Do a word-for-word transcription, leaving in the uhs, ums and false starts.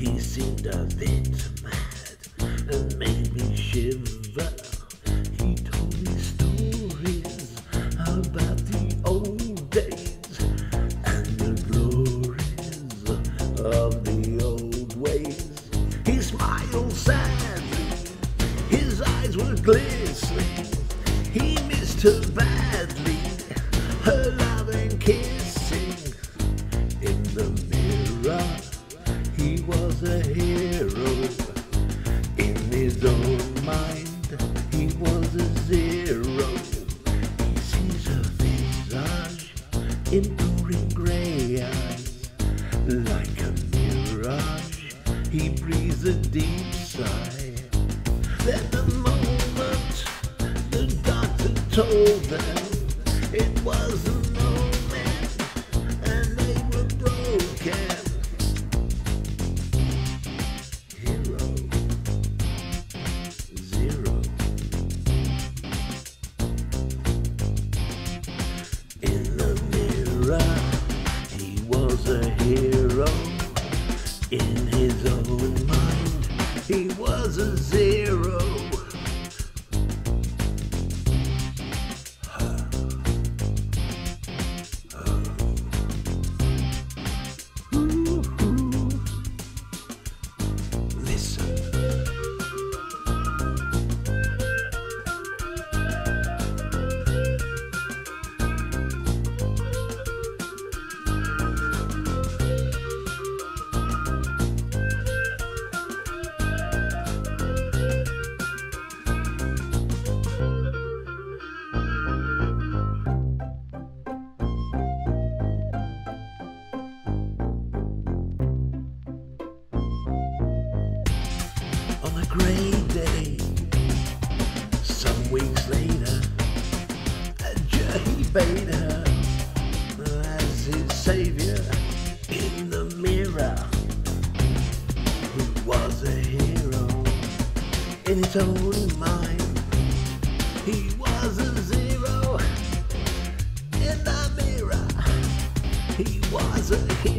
He seemed a bit mad and made me shiver. He told me stories about the old days and the glories of the old ways. He smiled sadly, his eyes were glistening. He missed her badly, her love and kissing. In the mirror, he was a hero. In his own mind, he was a zero. He sees her visage in pouring grey eyes. Like a mirage, he breathes a deep sigh. Then the moment the doctor told them it was a moment and they were broken. Hero, zero. In the mirror, he was a hero. In his own mind, he was a zero. On a grey day, some weeks later, he bade her as his saviour. In the mirror, he was a hero. In his own mind, he was a zero. In the mirror, he was a hero.